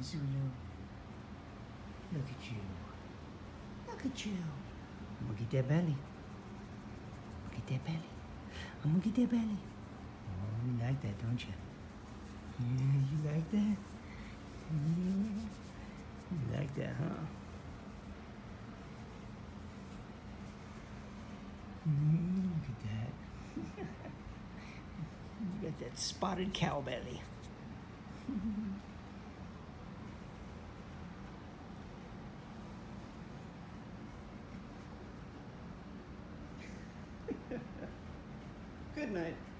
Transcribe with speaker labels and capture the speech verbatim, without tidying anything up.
Speaker 1: Zulu. Look at you. Look at you. I'm gonna get that belly. Look at that belly. I'm gonna get that belly. Oh, you like that, don't you? Yeah, you like that? Yeah. You like that, huh? Mm, look at that. You got that spotted cow belly. Good night.